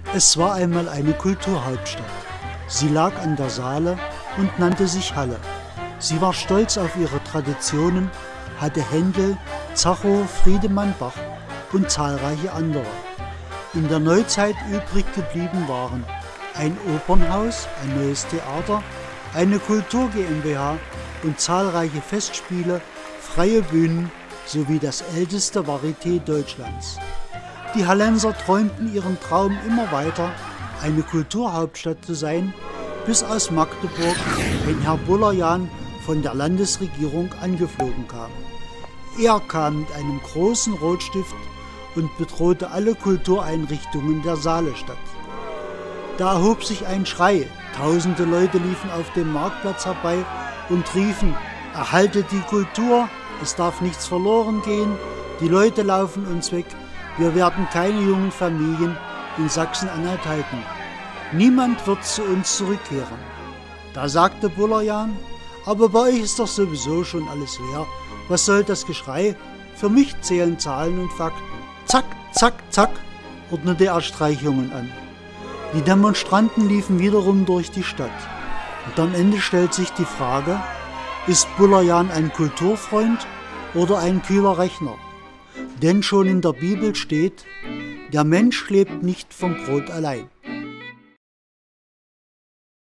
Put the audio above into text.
Es war einmal eine Kulturhauptstadt. Sie lag an der Saale und nannte sich Halle. Sie war stolz auf ihre Traditionen, hatte Händel, Zacho, Friedemann Bach und zahlreiche andere. In der Neuzeit übrig geblieben waren ein Opernhaus, ein neues Theater, eine Kultur GmbH und zahlreiche Festspiele, freie Bühnen sowie das älteste Varieté Deutschlands. Die Hallenser träumten ihren Traum immer weiter, eine Kulturhauptstadt zu sein, bis aus Magdeburg ein Herr Bullerjahn von der Landesregierung angeflogen kam. Er kam mit einem großen Rotstift und bedrohte alle Kultureinrichtungen der Saalestadt. Da erhob sich ein Schrei, tausende Leute liefen auf dem Marktplatz herbei und riefen: Erhaltet die Kultur, es darf nichts verloren gehen, die Leute laufen uns weg, wir werden keine jungen Familien in Sachsen-Anhalt halten. Niemand wird zu uns zurückkehren. Da sagte Bullerjahn: Aber bei euch ist doch sowieso schon alles leer. Was soll das Geschrei? Für mich zählen Zahlen und Fakten. Zack, zack, zack, ordnete er Streichungen an. Die Demonstranten liefen wiederum durch die Stadt. Und am Ende stellt sich die Frage: Ist Bullerjahn ein Kulturfreund oder ein kühler Rechner? Denn schon in der Bibel steht: Der Mensch lebt nicht vom Brot allein.